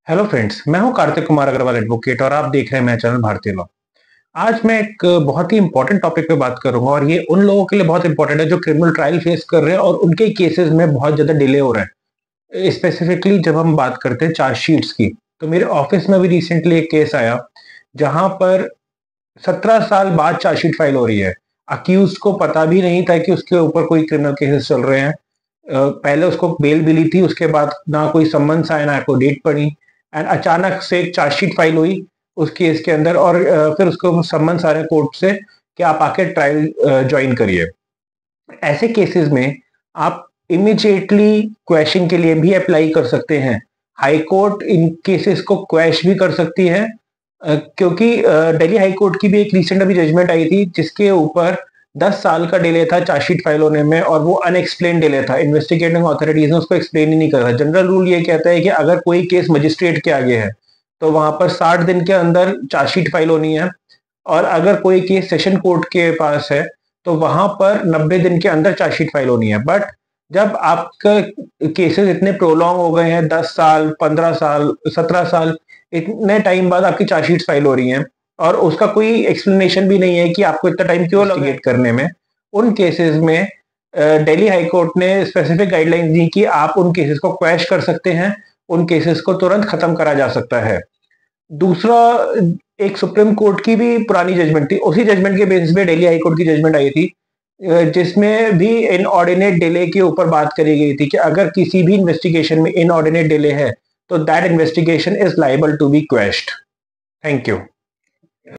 Hello friends, मैं हूं Kartik Kumar Agarwal advocate और आप देख रहे हैं मेरा चैनल भारतीय लॉ। आज मैं एक बहुत ही इंपॉर्टेंट टॉपिक पे बात करूंगा और ये उन लोगों के लिए बहुत इंपॉर्टेंट है जो क्रिमिनल ट्रायल फेस कर रहे हैं और उनके केसेस में बहुत ज्यादा डिले हो रहा है। स्पेसिफिकली जब हम बात करते हैं चार्जशीट्स की, तो मेरे ऑफिस में भी रिसेंटली एक केस आया जहां पर 17 साल बाद चार्जशीट फाइल हो रही है। अक्यूज को पता भी नहीं था कि उसके ऊपर कोई क्रिमिनल केसेस चल रहे हैं। पहले उसको बेल मिली थी, उसके बाद ना कोई समन्स आया ना कोई डेट पड़ी, एंड अचानक से एक चार्जशीट फाइल हुई उस केस के अंदर और फिर उसको समन्स आ रहे कोर्ट से कि आप आके ट्रायल ज्वाइन करिए। ऐसे केसेस में आप इमिजिएटली क्वेश्चन के लिए भी अप्लाई कर सकते हैं। हाई कोर्ट इन केसेस को क्वेश भी कर सकती है, क्योंकि दिल्ली हाई कोर्ट की भी एक रिसेंट अभी जजमेंट आई थी जिसके ऊपर 10 साल का डिले था चार्जशीट फाइल होने में और वो अनएक्सप्लेन डिले था। इन्वेस्टिगेटिंग अथॉरिटीज ने उसको एक्सप्लेन ही नहीं करा। जनरल रूल ये कहता है कि अगर कोई केस मजिस्ट्रेट के आगे है तो वहां पर 60 दिन के अंदर चार्जशीट फाइल होनी है, और अगर कोई केस सेशन कोर्ट के पास है तो वहां पर 90 दिन के अंदर चार्जशीट फाइल होनी है। बट जब आपका केसेस इतने प्रोलॉन्ग हो गए हैं, 10 साल, 15 साल, 17 साल, इतने टाइम बाद आपकी चार्जशीट फाइल हो रही हैं और उसका कोई एक्सप्लेनेशन भी नहीं है कि आपको इतना टाइम क्यों लगा करने में, उन केसेस में दिल्ली हाई कोर्ट ने स्पेसिफिक गाइडलाइंस दी कि आप उन केसेस को क्वैश कर सकते हैं, उन केसेस को तुरंत खत्म करा जा सकता है। दूसरा, एक सुप्रीम कोर्ट की भी पुरानी जजमेंट थी, उसी जजमेंट के बेसिस पे दिल्ली हाई कोर्ट की जजमेंट आई थी, जिसमें भी इनऑर्डिनेट डिले के ऊपर बात करी गई थी कि अगर किसी भी इन्वेस्टिगेशन में इनऑर्डिनेट डिले है तो that investigation is liable to be quashed. Thank you.